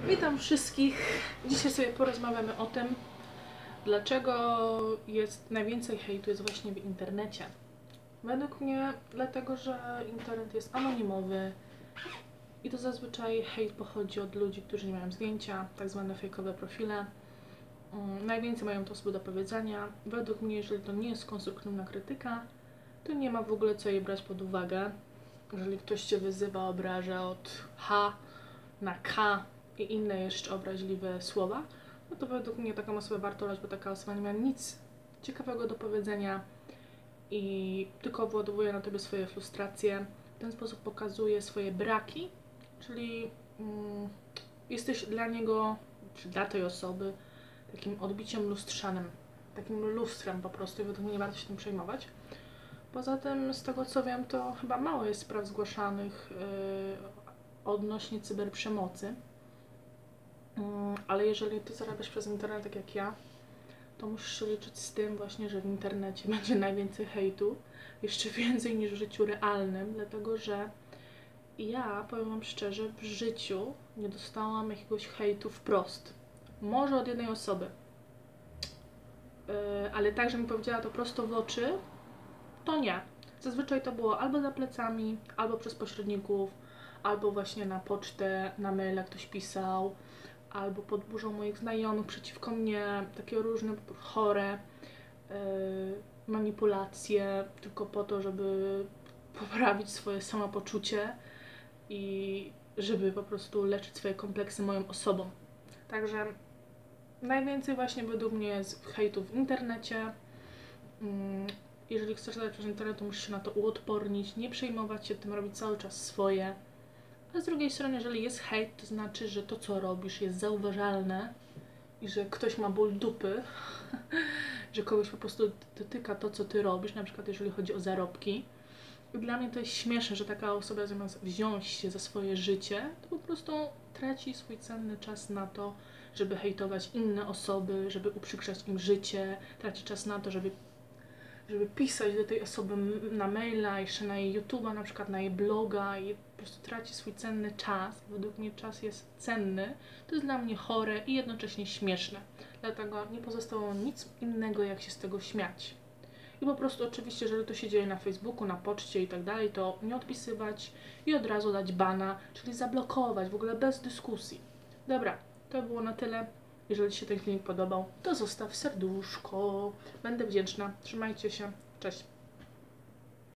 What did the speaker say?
Witam wszystkich. Dzisiaj sobie porozmawiamy o tym, dlaczego jest najwięcej hejtu jest właśnie w internecie. Według mnie dlatego, że internet jest anonimowy i to zazwyczaj hejt pochodzi od ludzi, którzy nie mają zdjęcia, tak zwane fejkowe profile. Najwięcej mają to sobie do powiedzenia. Według mnie, jeżeli to nie jest konstruktywna krytyka, to nie ma w ogóle co jej brać pod uwagę. Jeżeli ktoś Cię wyzywa, obraża od H na K i inne jeszcze obraźliwe słowa, no to według mnie taką osobę warto olać, bo taka osoba nie ma nic ciekawego do powiedzenia i tylko wyładowuje na Tobie swoje frustracje. W ten sposób pokazuje swoje braki, czyli jesteś dla niego, czy dla tej osoby takim odbiciem lustrzanym, takim lustrem po prostu i według mnie nie warto się tym przejmować. Poza tym, z tego co wiem, to chyba mało jest spraw zgłaszanych odnośnie cyberprzemocy. Ale jeżeli Ty zarabiasz przez internet tak jak ja, to musisz się liczyć z tym właśnie, że w internecie będzie najwięcej hejtu, jeszcze więcej niż w życiu realnym, dlatego że ja, powiem Wam szczerze, w życiu nie dostałam jakiegoś hejtu wprost. Może od jednej osoby, ale tak, że mi powiedziała to prosto w oczy, to nie. Zazwyczaj to było albo za plecami, albo przez pośredników, albo właśnie na pocztę, na maila ktoś pisał, albo pod burzą moich znajomych przeciwko mnie, takie różne chore manipulacje, tylko po to, żeby poprawić swoje samopoczucie i żeby po prostu leczyć swoje kompleksy moją osobą. Także najwięcej właśnie według mnie jest hejtu w internecie. Jeżeli chcesz zadać przez internet, to musisz się na to uodpornić, nie przejmować się tym, robić cały czas swoje. A z drugiej strony, jeżeli jest hejt, to znaczy, że to, co robisz, jest zauważalne i że ktoś ma ból dupy, że kogoś po prostu dotyka to, co ty robisz, na przykład jeżeli chodzi o zarobki. I dla mnie to jest śmieszne, że taka osoba zamiast wziąć się za swoje życie, to po prostu traci swój cenny czas na to, żeby hejtować inne osoby, żeby uprzykrzać im życie, traci czas na to, żeby pisać do tej osoby na maila, jeszcze na jej YouTube'a, na przykład na jej bloga i po prostu traci swój cenny czas. Według mnie czas jest cenny. To jest dla mnie chore i jednocześnie śmieszne. Dlatego nie pozostało nic innego, jak się z tego śmiać. I po prostu oczywiście, jeżeli to się dzieje na Facebooku, na poczcie i tak dalej, to nie odpisywać i od razu dać bana, czyli zablokować, w ogóle bez dyskusji. Dobra, to było na tyle. Jeżeli Ci się ten filmik podobał, to zostaw serduszko. Będę wdzięczna. Trzymajcie się. Cześć.